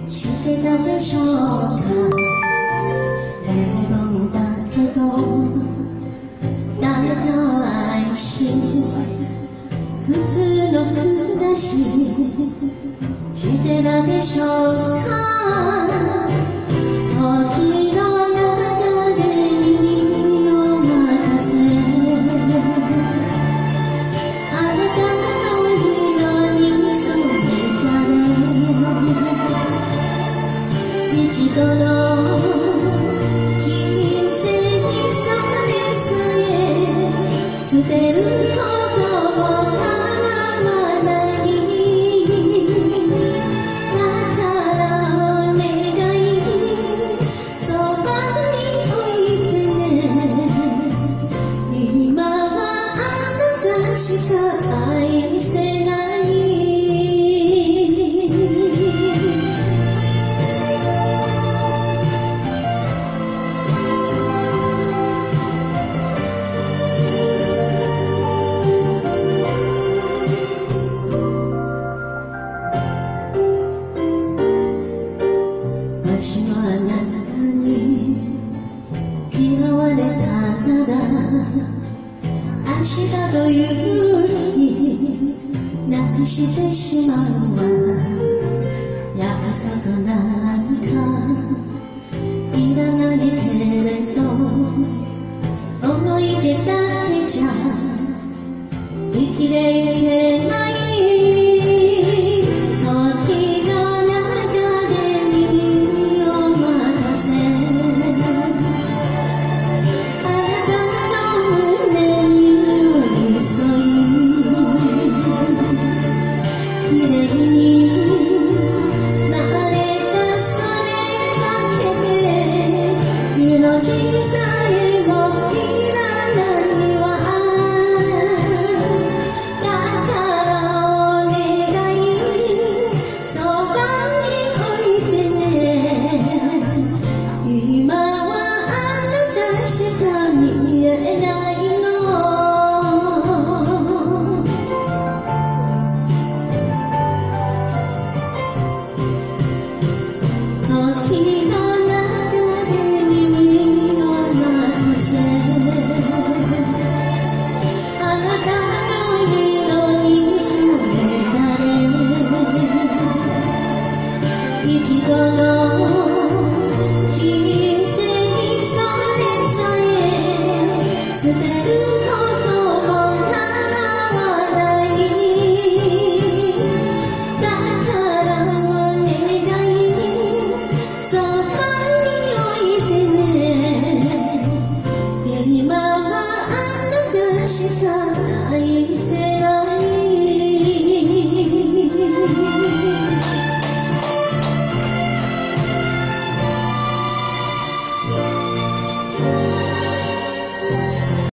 してたでしょうか。平凡だけど誰かを愛し普通の暮らししてたでしょうか。時の中で耳を任せあなたの色に染められ一度の人生にそれさえ捨てることも構わない。だからお願いそばにおいでね。今はあなたしか愛せない。私はあなたに嫌われたなら明日という日なくしてしまうわ。約束なんかいらないけれど思い出だけじゃ生きていけない。時の中で耳を任せあなたの胸に寄り添いきれいになれたそれだけで命さえもいらないわ。だからお願いそばにおいてね。今はあなたしか見えないの。時の中で耳を任せあなたの色に染められ一度の人生にそれさえ捨てることも構わない。だからお願いそばにおいてね。今はあなたしか愛